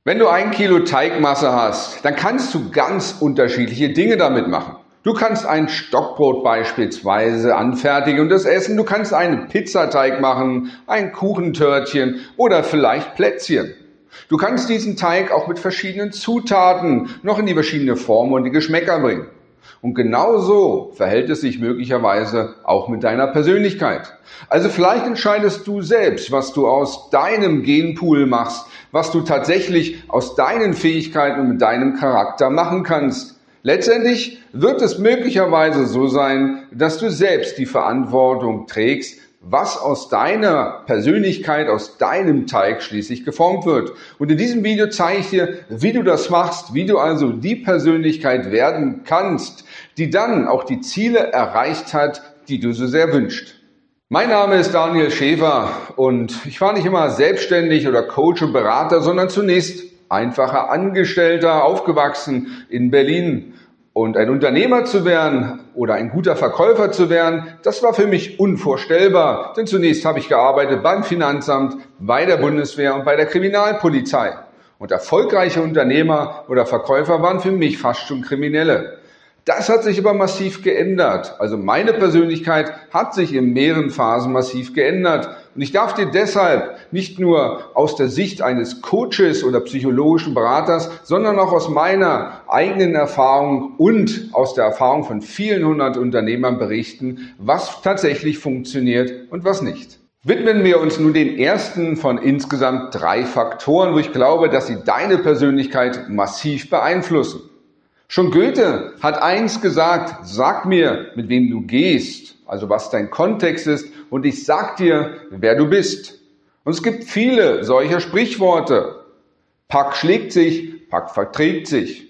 Wenn du 1 Kilo Teigmasse hast, dann kannst du ganz unterschiedliche Dinge damit machen. Du kannst ein Stockbrot beispielsweise anfertigen und das essen. Du kannst einen Pizzateig machen, ein Kuchentörtchen oder vielleicht Plätzchen. Du kannst diesen Teig auch mit verschiedenen Zutaten noch in die verschiedenen Formen und die Geschmäcker bringen. Und genauso verhält es sich möglicherweise auch mit deiner Persönlichkeit. Also vielleicht entscheidest du selbst, was du aus deinem Genpool machst, was du tatsächlich aus deinen Fähigkeiten und mit deinem Charakter machen kannst. Letztendlich wird es möglicherweise so sein, dass du selbst die Verantwortung trägst, was aus deiner Persönlichkeit, aus deinem Teig schließlich geformt wird. Und in diesem Video zeige ich dir, wie du das machst, wie du also die Persönlichkeit werden kannst, die dann auch die Ziele erreicht hat, die du so sehr wünschst. Mein Name ist Daniel Schäfer und ich war nicht immer selbstständig oder Coach und Berater, sondern zunächst einfacher Angestellter, aufgewachsen in Berlin. Und ein Unternehmer zu werden oder ein guter Verkäufer zu werden, das war für mich unvorstellbar. Denn zunächst habe ich gearbeitet beim Finanzamt, bei der Bundeswehr und bei der Kriminalpolizei. Und erfolgreiche Unternehmer oder Verkäufer waren für mich fast schon Kriminelle. Das hat sich aber massiv geändert. Also meine Persönlichkeit hat sich in mehreren Phasen massiv geändert. Und ich darf dir deshalb nicht nur aus der Sicht eines Coaches oder psychologischen Beraters, sondern auch aus meiner eigenen Erfahrung und aus der Erfahrung von vielen hundert Unternehmern berichten, was tatsächlich funktioniert und was nicht. Widmen wir uns nun den ersten von insgesamt 3 Faktoren, wo ich glaube, dass sie deine Persönlichkeit massiv beeinflussen. Schon Goethe hat eins gesagt: Sag mir, mit wem du gehst, also was dein Kontext ist, und ich sag dir, wer du bist. Und es gibt viele solcher Sprichworte. Pack schlägt sich, Pack verträgt sich.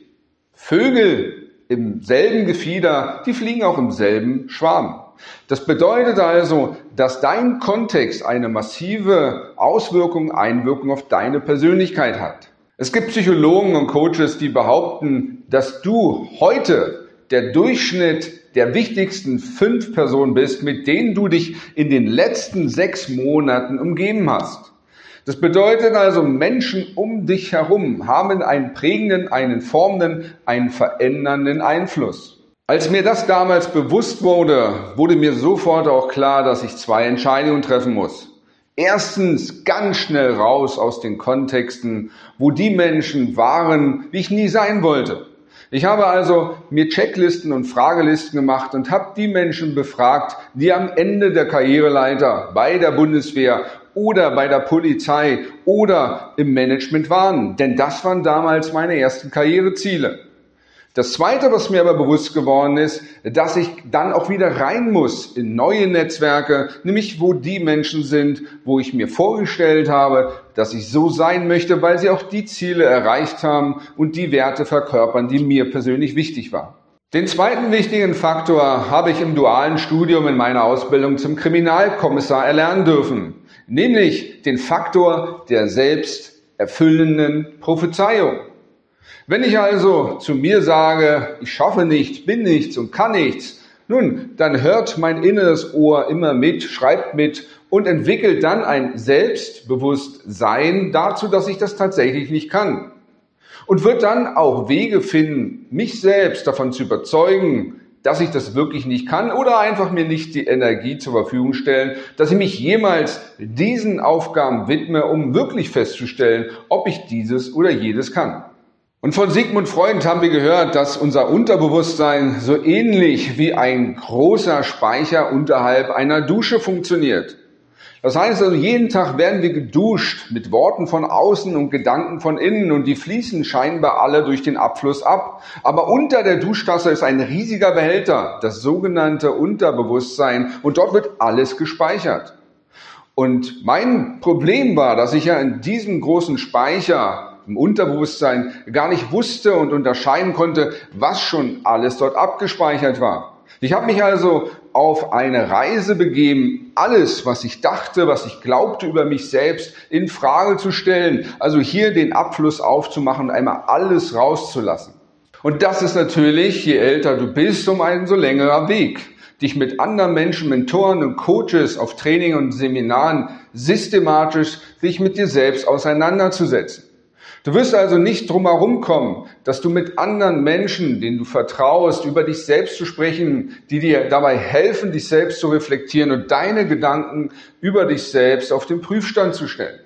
Vögel im selben Gefieder, die fliegen auch im selben Schwarm. Das bedeutet also, dass dein Kontext eine massive Einwirkung auf deine Persönlichkeit hat. Es gibt Psychologen und Coaches, die behaupten, dass du heute der Durchschnitt der wichtigsten 5 Personen bist, mit denen du dich in den letzten 6 Monaten umgeben hast. Das bedeutet also, Menschen um dich herum haben einen prägenden, einen formenden, einen verändernden Einfluss. Als mir das damals bewusst wurde, wurde mir sofort auch klar, dass ich 2 Entscheidungen treffen muss. Erstens, ganz schnell raus aus den Kontexten, wo die Menschen waren, wie ich nie sein wollte. Ich habe also mir Checklisten und Fragelisten gemacht und habe die Menschen befragt, die am Ende der Karriereleiter bei der Bundeswehr oder bei der Polizei oder im Management waren. Denn das waren damals meine ersten Karriereziele. Das Zweite, was mir aber bewusst geworden ist, dass ich dann auch wieder rein muss in neue Netzwerke, nämlich wo die Menschen sind, wo ich mir vorgestellt habe, dass ich so sein möchte, weil sie auch die Ziele erreicht haben und die Werte verkörpern, die mir persönlich wichtig waren. Den zweiten wichtigen Faktor habe ich im dualen Studium in meiner Ausbildung zum Kriminalkommissar erlernen dürfen, nämlich den Faktor der selbsterfüllenden Prophezeiung. Wenn ich also zu mir sage, ich schaffe nichts, bin nichts und kann nichts, nun, dann hört mein inneres Ohr immer mit, schreibt mit und entwickelt dann ein Selbstbewusstsein dazu, dass ich das tatsächlich nicht kann. Und wird dann auch Wege finden, mich selbst davon zu überzeugen, dass ich das wirklich nicht kann oder einfach mir nicht die Energie zur Verfügung stellen, dass ich mich jemals diesen Aufgaben widme, um wirklich festzustellen, ob ich dieses oder jedes kann. Und von Sigmund Freud haben wir gehört, dass unser Unterbewusstsein so ähnlich wie ein großer Speicher unterhalb einer Dusche funktioniert. Das heißt also, jeden Tag werden wir geduscht mit Worten von außen und Gedanken von innen und die fließen scheinbar alle durch den Abfluss ab. Aber unter der Duschtasse ist ein riesiger Behälter, das sogenannte Unterbewusstsein, und dort wird alles gespeichert. Und mein Problem war, dass ich ja in diesem großen Speicher im Unterbewusstsein gar nicht wusste und unterscheiden konnte, was schon alles dort abgespeichert war. Ich habe mich also auf eine Reise begeben, alles, was ich dachte, was ich glaubte über mich selbst, in Frage zu stellen. Also hier den Abfluss aufzumachen und einmal alles rauszulassen. Und das ist natürlich, je älter du bist, um einen so längerer Weg. Dich mit anderen Menschen, Mentoren und Coaches auf Training und Seminaren systematisch sich mit dir selbst auseinanderzusetzen. Du wirst also nicht drum herum kommen, dass du mit anderen Menschen, denen du vertraust, über dich selbst zu sprechen, die dir dabei helfen, dich selbst zu reflektieren und deine Gedanken über dich selbst auf den Prüfstand zu stellen.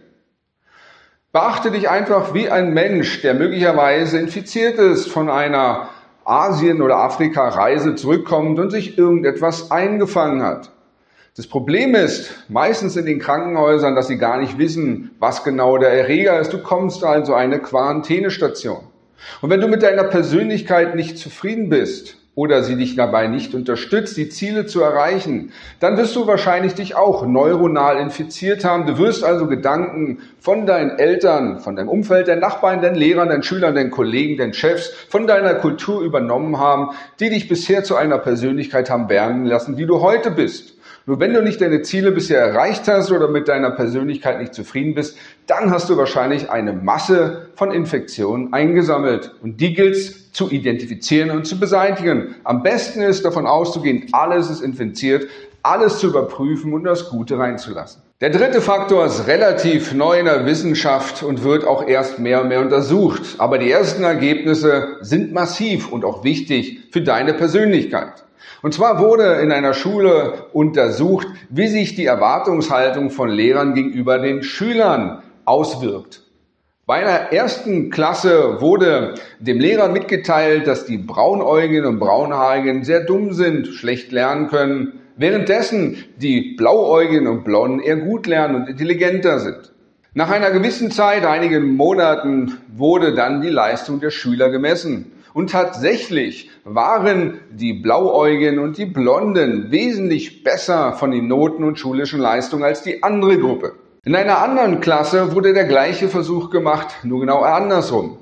Beachte dich einfach wie ein Mensch, der möglicherweise infiziert ist, von einer Asien- oder Afrika-Reise zurückkommt und sich irgendetwas eingefangen hat. Das Problem ist meistens in den Krankenhäusern, dass sie gar nicht wissen, was genau der Erreger ist. Du kommst also eine Quarantänestation. Und wenn du mit deiner Persönlichkeit nicht zufrieden bist oder sie dich dabei nicht unterstützt, die Ziele zu erreichen, dann wirst du wahrscheinlich dich auch neuronal infiziert haben. Du wirst also Gedanken von deinen Eltern, von deinem Umfeld, deinen Nachbarn, deinen Lehrern, deinen Schülern, deinen Kollegen, deinen Chefs, von deiner Kultur übernommen haben, die dich bisher zu einer Persönlichkeit haben werden lassen, die du heute bist. Nur wenn du nicht deine Ziele bisher erreicht hast oder mit deiner Persönlichkeit nicht zufrieden bist, dann hast du wahrscheinlich eine Masse von Infektionen eingesammelt. Und die gilt es zu identifizieren und zu beseitigen. Am besten ist davon auszugehen, alles ist infiziert, alles zu überprüfen und das Gute reinzulassen. Der dritte Faktor ist relativ neu in der Wissenschaft und wird auch erst mehr und mehr untersucht. Aber die ersten Ergebnisse sind massiv und auch wichtig für deine Persönlichkeit. Und zwar wurde in einer Schule untersucht, wie sich die Erwartungshaltung von Lehrern gegenüber den Schülern auswirkt. Bei einer ersten Klasse wurde dem Lehrer mitgeteilt, dass die Braunäugigen und Braunhaarigen sehr dumm sind, schlecht lernen können, währenddessen die Blauäugigen und Blonden eher gut lernen und intelligenter sind. Nach einer gewissen Zeit, einigen Monaten, wurde dann die Leistung der Schüler gemessen. Und tatsächlich waren die Blauäugigen und die Blonden wesentlich besser von den Noten und schulischen Leistungen als die andere Gruppe. In einer anderen Klasse wurde der gleiche Versuch gemacht, nur genau andersrum.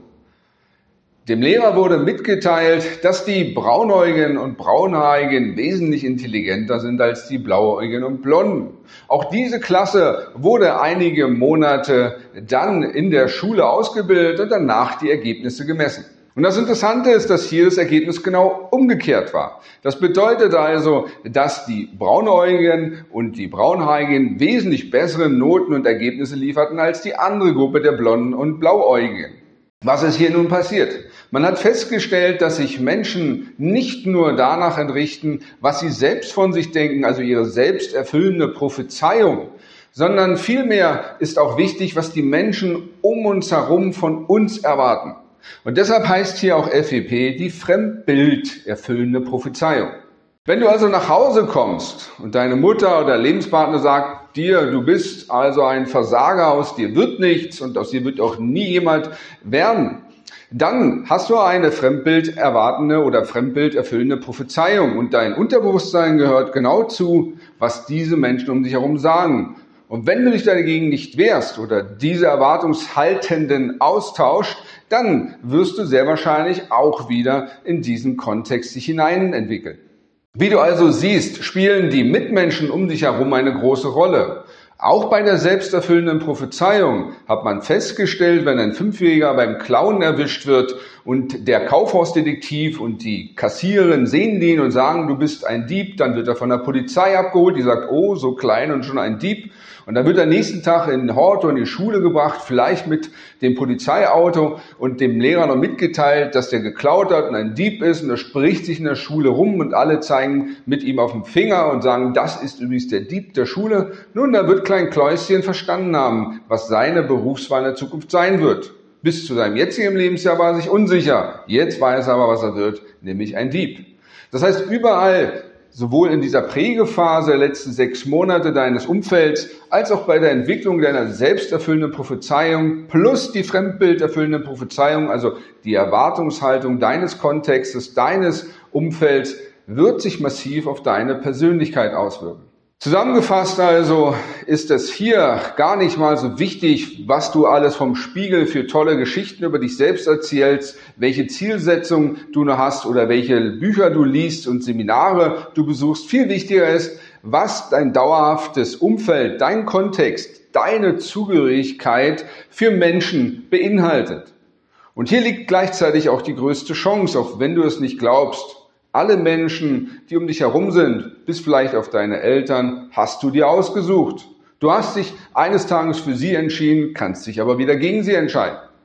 Dem Lehrer wurde mitgeteilt, dass die Braunäugigen und Braunhaarigen wesentlich intelligenter sind als die Blauäugigen und Blonden. Auch diese Klasse wurde einige Monate dann in der Schule ausgebildet und danach die Ergebnisse gemessen. Und das Interessante ist, dass hier das Ergebnis genau umgekehrt war. Das bedeutet also, dass die Braunäugigen und die Braunhaarigen wesentlich bessere Noten und Ergebnisse lieferten als die andere Gruppe der Blonden und Blauäugigen. Was ist hier nun passiert? Man hat festgestellt, dass sich Menschen nicht nur danach entrichten, was sie selbst von sich denken, also ihre selbsterfüllende Prophezeiung, sondern vielmehr ist auch wichtig, was die Menschen um uns herum von uns erwarten. Und deshalb heißt hier auch FEP die fremdbilderfüllende Prophezeiung. Wenn du also nach Hause kommst und deine Mutter oder Lebenspartner sagt dir, du bist also ein Versager, aus dir wird nichts und aus dir wird auch nie jemand werden, dann hast du eine fremdbilderwartende oder fremdbilderfüllende Prophezeiung und dein Unterbewusstsein gehört genau zu, was diese Menschen um dich herum sagen. Und wenn du dich dagegen nicht wehrst oder diese Erwartungshaltenden austauscht, dann wirst du sehr wahrscheinlich auch wieder in diesen Kontext sich hinein entwickeln. Wie du also siehst, spielen die Mitmenschen um dich herum eine große Rolle. Auch bei der selbsterfüllenden Prophezeiung hat man festgestellt, wenn ein Fünfjähriger beim Klauen erwischt wird und der Kaufhausdetektiv und die Kassiererin sehen ihn und sagen, du bist ein Dieb, dann wird er von der Polizei abgeholt, die sagt, oh, so klein und schon ein Dieb. Und dann wird er nächsten Tag in den Hort und in die Schule gebracht, vielleicht mit dem Polizeiauto und dem Lehrer noch mitgeteilt, dass der geklaut hat und ein Dieb ist. Und er spricht sich in der Schule rum und alle zeigen mit ihm auf den Finger und sagen, das ist übrigens der Dieb der Schule. Nun, da wird Klein Kläuschen verstanden haben, was seine Berufswahl in der Zukunft sein wird. Bis zu seinem jetzigen Lebensjahr war er sich unsicher. Jetzt weiß er aber, was er wird, nämlich ein Dieb. Das heißt, überall, sowohl in dieser Prägephase der letzten 6 Monate deines Umfelds, als auch bei der Entwicklung deiner selbsterfüllenden Prophezeiung plus die fremdbilderfüllende Prophezeiung, also die Erwartungshaltung deines Kontextes, deines Umfelds, wird sich massiv auf deine Persönlichkeit auswirken. Zusammengefasst also ist es hier gar nicht mal so wichtig, was du alles vom Spiegel für tolle Geschichten über dich selbst erzählst, welche Zielsetzung du noch hast oder welche Bücher du liest und Seminare du besuchst. Viel wichtiger ist, was dein dauerhaftes Umfeld, dein Kontext, deine Zugehörigkeit für Menschen beinhaltet. Und hier liegt gleichzeitig auch die größte Chance, auch wenn du es nicht glaubst. Alle Menschen, die um dich herum sind, bis vielleicht auf deine Eltern, hast du dir ausgesucht. Du hast dich eines Tages für sie entschieden, kannst dich aber wieder gegen sie entscheiden.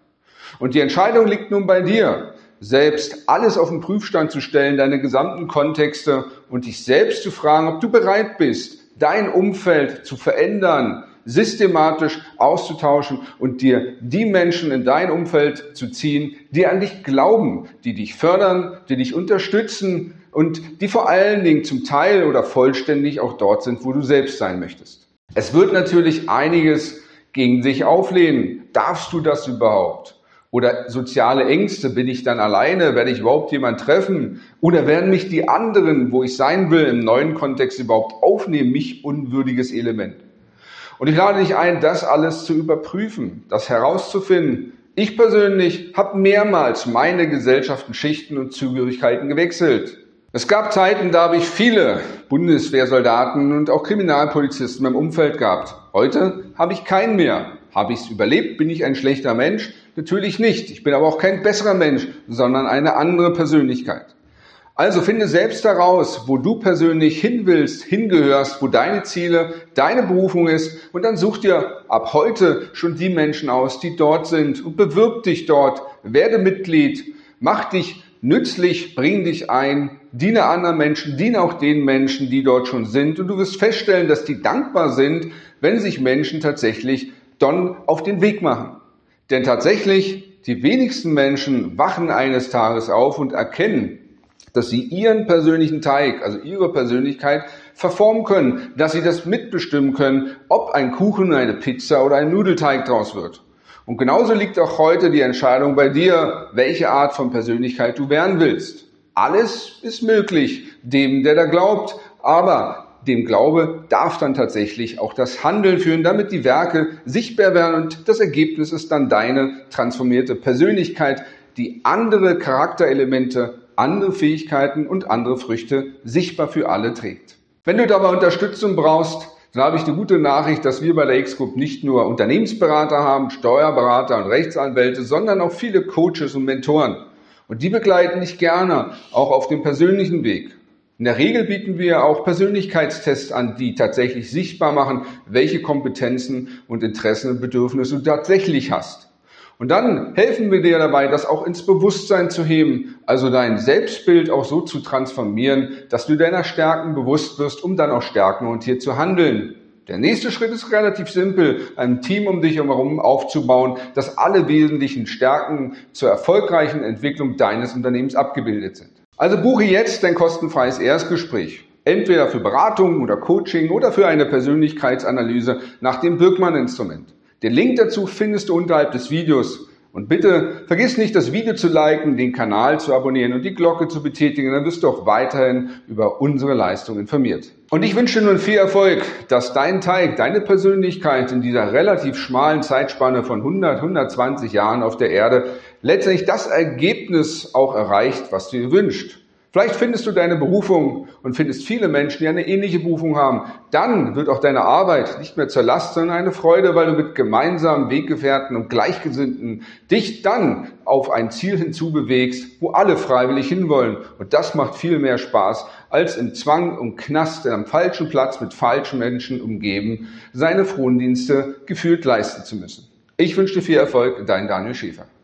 Und die Entscheidung liegt nun bei dir, selbst alles auf den Prüfstand zu stellen, deine gesamten Kontexte und dich selbst zu fragen, ob du bereit bist, dein Umfeld zu verändern, systematisch auszutauschen und dir die Menschen in dein Umfeld zu ziehen, die an dich glauben, die dich fördern, die dich unterstützen und die vor allen Dingen zum Teil oder vollständig auch dort sind, wo du selbst sein möchtest. Es wird natürlich einiges gegen sich auflehnen. Darfst du das überhaupt? Oder soziale Ängste, bin ich dann alleine? Werde ich überhaupt jemanden treffen? Oder werden mich die anderen, wo ich sein will, im neuen Kontext überhaupt aufnehmen, mich unwürdiges Element? Und ich lade dich ein, das alles zu überprüfen, das herauszufinden. Ich persönlich habe mehrmals meine Gesellschaften, Schichten und Zugehörigkeiten gewechselt. Es gab Zeiten, da habe ich viele Bundeswehrsoldaten und auch Kriminalpolizisten im Umfeld gehabt. Heute habe ich keinen mehr. Habe ich es überlebt? Bin ich ein schlechter Mensch? Natürlich nicht. Ich bin aber auch kein besserer Mensch, sondern eine andere Persönlichkeit. Also finde selbst heraus, wo du persönlich hin willst, hingehörst, wo deine Ziele, deine Berufung ist und dann such dir ab heute schon die Menschen aus, die dort sind und bewirb dich dort, werde Mitglied, mach dich nützlich, bring dich ein, diene anderen Menschen, diene auch den Menschen, die dort schon sind und du wirst feststellen, dass die dankbar sind, wenn sich Menschen tatsächlich dann auf den Weg machen. Denn tatsächlich, die wenigsten Menschen wachen eines Tages auf und erkennen, dass sie ihren persönlichen Teig, also ihre Persönlichkeit, verformen können, dass sie das mitbestimmen können, ob ein Kuchen, eine Pizza oder ein Nudelteig draus wird. Und genauso liegt auch heute die Entscheidung bei dir, welche Art von Persönlichkeit du werden willst. Alles ist möglich, dem, der da glaubt, aber dem Glaube darf dann tatsächlich auch das Handeln führen, damit die Werke sichtbar werden und das Ergebnis ist dann deine transformierte Persönlichkeit, die andere Charakterelemente, andere Fähigkeiten und andere Früchte sichtbar für alle trägt. Wenn du dabei Unterstützung brauchst, dann habe ich die gute Nachricht, dass wir bei der X-Group nicht nur Unternehmensberater haben, Steuerberater und Rechtsanwälte, sondern auch viele Coaches und Mentoren. Und die begleiten dich gerne, auch auf dem persönlichen Weg. In der Regel bieten wir auch Persönlichkeitstests an, die tatsächlich sichtbar machen, welche Kompetenzen und Interessen und Bedürfnisse du tatsächlich hast. Und dann helfen wir dir dabei, das auch ins Bewusstsein zu heben, also dein Selbstbild auch so zu transformieren, dass du deiner Stärken bewusst wirst, um dann auch stärkenorientiert zu handeln. Der nächste Schritt ist relativ simpel, ein Team um dich herum aufzubauen, das alle wesentlichen Stärken zur erfolgreichen Entwicklung deines Unternehmens abgebildet sind. Also buche jetzt dein kostenfreies Erstgespräch. Entweder für Beratung oder Coaching oder für eine Persönlichkeitsanalyse nach dem Birkmann-Instrument. Den Link dazu findest du unterhalb des Videos. Und bitte vergiss nicht, das Video zu liken, den Kanal zu abonnieren und die Glocke zu betätigen, dann wirst du auch weiterhin über unsere Leistung informiert. Und ich wünsche dir nun viel Erfolg, dass dein Teig, deine Persönlichkeit in dieser relativ schmalen Zeitspanne von 120 Jahren auf der Erde letztendlich das Ergebnis auch erreicht, was du dir wünschst. Vielleicht findest du deine Berufung und findest viele Menschen, die eine ähnliche Berufung haben. Dann wird auch deine Arbeit nicht mehr zur Last, sondern eine Freude, weil du mit gemeinsamen Weggefährten und Gleichgesinnten dich dann auf ein Ziel hinzubewegst, wo alle freiwillig hinwollen. Und das macht viel mehr Spaß, als im Zwang und Knast am falschen Platz mit falschen Menschen umgeben, seine Frondienste gefühlt leisten zu müssen. Ich wünsche dir viel Erfolg, dein Daniel Schäfer.